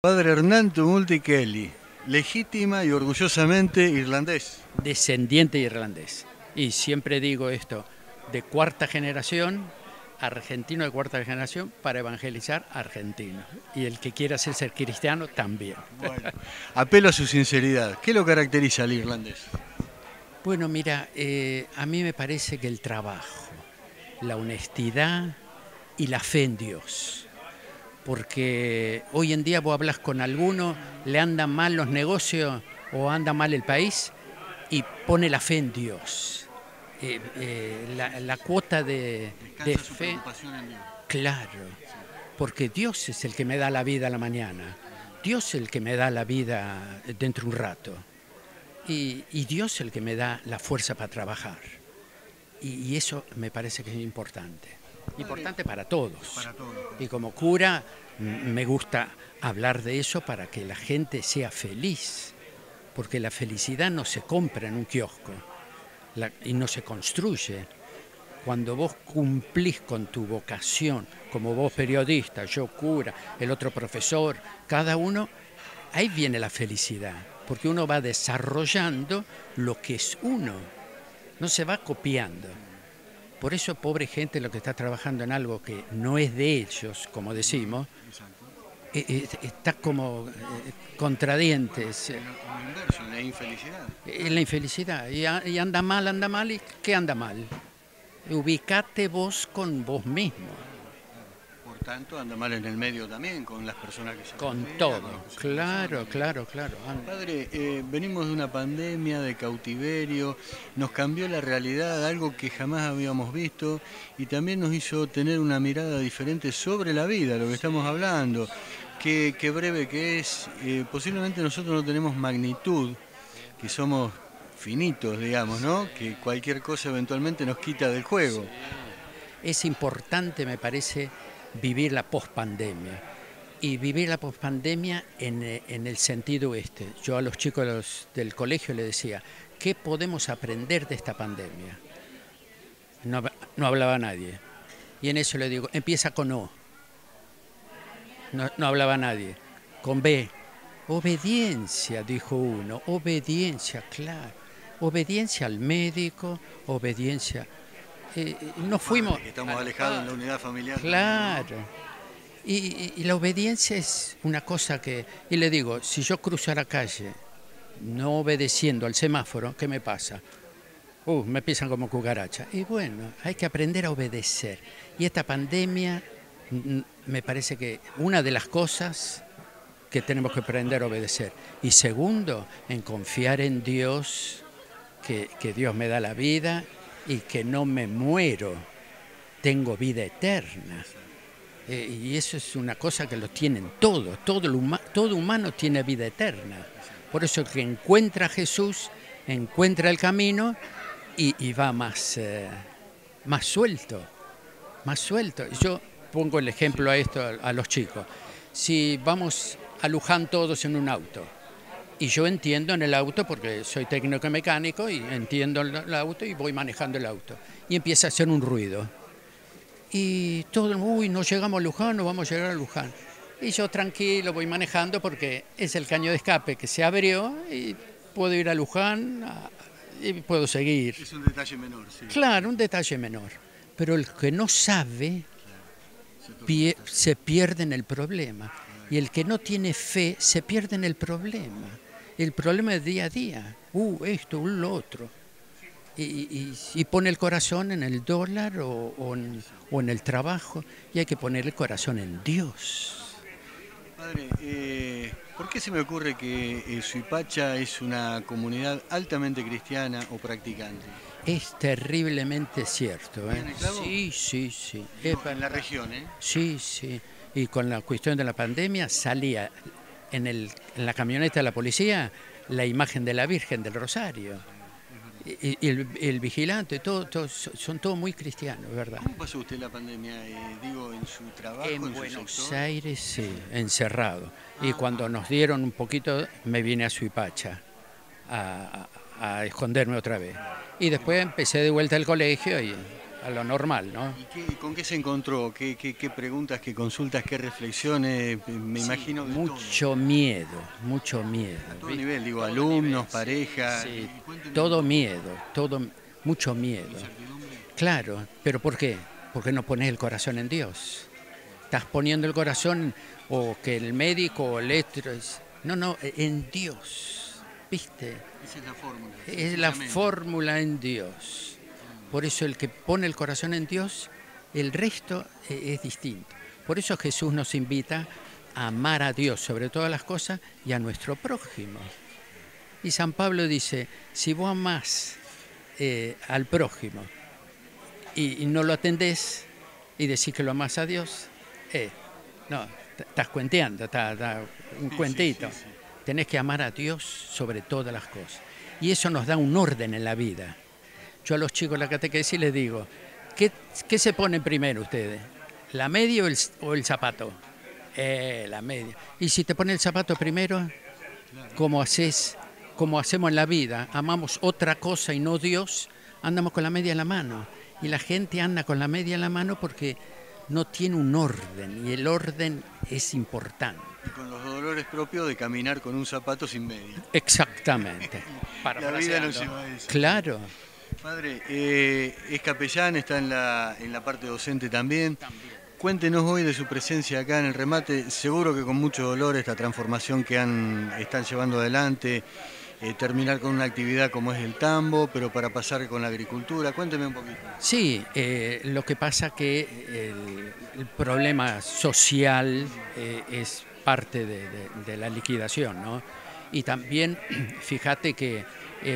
Padre Hernán Tumulty Kelly, legítima y orgullosamente irlandés. Descendiente irlandés. Y siempre digo esto, de cuarta generación, argentino de cuarta generación, para evangelizar argentinos. Y el que quiera ser cristiano también. Bueno, apelo a su sinceridad. ¿Qué lo caracteriza al irlandés? Bueno, mira, a mí me parece que el trabajo, la honestidad y la fe en Dios. Porque hoy en día vos hablas con alguno, le andan mal los negocios o anda mal el país y pone la fe en Dios. La cuota de fe, claro, porque Dios es el que me da la vida a la mañana, Dios es el que me da la vida dentro de un rato y Dios es el que me da la fuerza para trabajar. Y eso me parece que es importante. Importante para todos. Y como cura me gusta hablar de eso para que la gente sea feliz, porque la felicidad no se compra en un kiosco y no se construye. Cuando vos cumplís con tu vocación, como vos periodista, yo cura, el otro profesor, cada uno, ahí viene la felicidad, porque uno va desarrollando lo que es uno, no se va copiando. Por eso, pobre gente, lo que está trabajando en algo que no es de ellos, como decimos, está como contradientes. En la infelicidad. En la infelicidad. Y anda mal, ¿y qué anda mal? Ubicate vos con vos mismo. Por tanto, anda mal en el medio también, con las personas que se Con rodean, todo, claro. Padre, venimos de una pandemia, de cautiverio, nos cambió la realidad, algo que jamás habíamos visto, y también nos hizo tener una mirada diferente sobre la vida, lo que estamos hablando. Qué breve que es. Posiblemente nosotros no tenemos magnitud, que somos finitos, digamos, ¿no? Que cualquier cosa eventualmente nos quita del juego. Es importante, me parece, vivir la pospandemia. Y vivir la pospandemia en el sentido este. Yo a los chicos del colegio les decía, ¿qué podemos aprender de esta pandemia? No hablaba nadie. Y en eso le digo, empieza con O. No hablaba nadie. Con B. Obediencia, dijo uno. Obediencia, claro. Obediencia al médico, obediencia. No fuimos. Estamos alejados en la unidad familiar. Claro. Y la obediencia es una cosa que... Y le digo, si yo cruzo la calle no obedeciendo al semáforo, ¿qué me pasa? Me pisan como cucaracha. Y bueno, hay que aprender a obedecer. Y esta pandemia, me parece que una de las cosas que tenemos que aprender a obedecer. Y segundo, en confiar en Dios, que Dios me da la vida y que no me muero, tengo vida eterna. Y eso es una cosa que lo tienen todos, todo humano tiene vida eterna. Por eso el que encuentra a Jesús, encuentra el camino y va más suelto, más suelto. Yo pongo el ejemplo a esto a los chicos. Si vamos a Luján todos en un auto, y yo entiendo en el auto porque soy técnico mecánico y entiendo el auto y voy manejando el auto, y empieza a hacer un ruido. Y todo, no llegamos a Luján, no vamos a llegar a Luján. Y yo tranquilo voy manejando porque es el caño de escape que se abrió y puedo ir a Luján y puedo seguir. Es un detalle menor, sí. Claro, un detalle menor. Pero el que no sabe se pierde en el problema. Y el que no tiene fe se pierde en el problema. El problema es día a día. Esto, lo otro. Y pone el corazón en el dólar o en el trabajo, y hay que poner el corazón en Dios. Padre, ¿por qué se me ocurre que Suipacha es una comunidad altamente cristiana o practicante? Es terriblemente cierto. Sí. En la región, ¿eh? Sí. Y con la cuestión de la pandemia salía en la camioneta de la policía la imagen de la Virgen del Rosario. Y el vigilante, son todos muy cristianos, ¿verdad? ¿Cómo pasó usted la pandemia? Digo, en su trabajo, en Buenos sector. Aires, sí, encerrado. Y cuando nos dieron un poquito, me vine a Suipacha a esconderme otra vez. Y después empecé de vuelta al colegio y a lo normal, ¿no? ¿Y con qué se encontró? ¿Qué preguntas, qué consultas, qué reflexiones? Me imagino de Mucho miedo, mucho miedo. a todo nivel, digo, alumnos, parejas. Sí, todo miedo, mucho miedo. Claro, pero ¿por qué? Porque no pones el corazón en Dios. Estás poniendo el corazón o que el médico o el otro no, en Dios, ¿viste? Esa es la fórmula. Es la fórmula en Dios. Por eso el que pone el corazón en Dios, el resto es distinto. Por eso Jesús nos invita a amar a Dios sobre todas las cosas y a nuestro prójimo. Y San Pablo dice, si vos amás al prójimo y no lo atendés y decís que lo amás a Dios, no, estás cuenteando, está un cuentito. Sí. Tenés que amar a Dios sobre todas las cosas. Y eso nos da un orden en la vida. Yo a los chicos de la catequesis les digo, ¿qué se ponen primero ustedes? ¿La media o el zapato? La media. Y si te pones el zapato primero, como hacemos en la vida, amamos otra cosa y no Dios, andamos con la media en la mano. Y la gente anda con la media en la mano porque no tiene un orden, y el orden es importante. Y con los dolores propios de caminar con un zapato sin media. Exactamente. La vida nos lleva a eso. Claro. Padre, es capellán, está en la parte docente también. Cuéntenos hoy de su presencia acá en el remate, seguro que con mucho dolor esta transformación que están llevando adelante, terminar con una actividad como es el tambo, pero para pasar con la agricultura. Cuénteme un poquito. Sí, lo que pasa que el problema social es parte de la liquidación, ¿no? Y también, fíjate que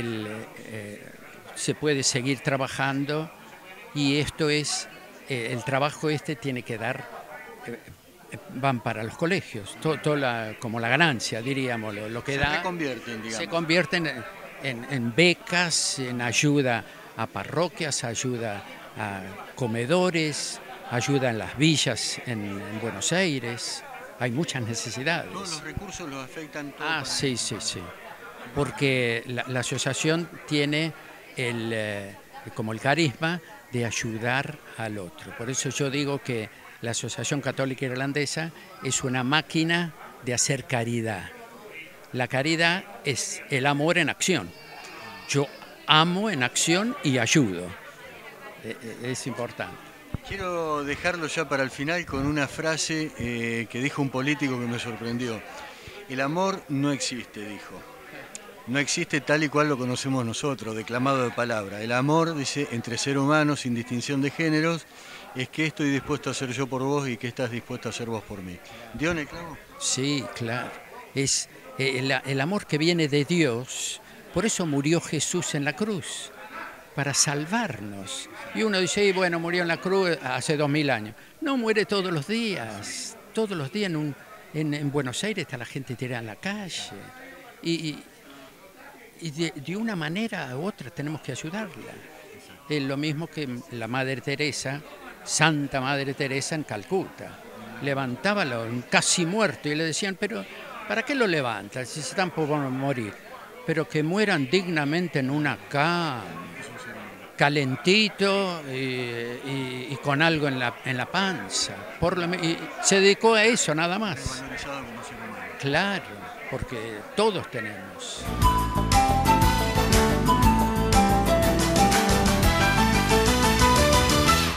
se puede seguir trabajando y esto es, el trabajo tiene que dar, van para los colegios, como la ganancia, diríamos, lo que da. Se convierten en becas, en ayuda a parroquias, ayuda a comedores, ayuda en las villas en Buenos Aires. Hay muchas necesidades. Todos los recursos los afectan todos. Sí. Porque la asociación tiene como el carisma de ayudar al otro. Por eso yo digo que la Asociación Católica Irlandesa es una máquina de hacer caridad. La caridad es el amor en acción. Yo amo en acción y ayudo. Es importante. Quiero dejarlo ya para el final con una frase que dijo un político que me sorprendió. El amor no existe, dijo. No existe tal y cual lo conocemos nosotros, declamado de palabra. El amor, dice, entre ser humanos, sin distinción de géneros, es que estoy dispuesto a hacer yo por vos y que estás dispuesto a hacer vos por mí. ¿Dio en el clavo? Sí, claro. Es el amor que viene de Dios. Por eso murió Jesús en la cruz, para salvarnos. Y uno dice, bueno, murió en la cruz hace 2000 años. No, muere todos los días. Todos los días en Buenos Aires está la gente tirada en la calle. Y de una manera u otra tenemos que ayudarla. Es lo mismo que la Madre Teresa, Santa Madre Teresa en Calcuta. Levantaba a un casi muerto y le decían, pero ¿para qué lo levantas si están por morir? Pero que mueran dignamente en una cama, calentito y con algo en la panza. Y se dedicó a eso nada más. Claro, porque todos tenemos.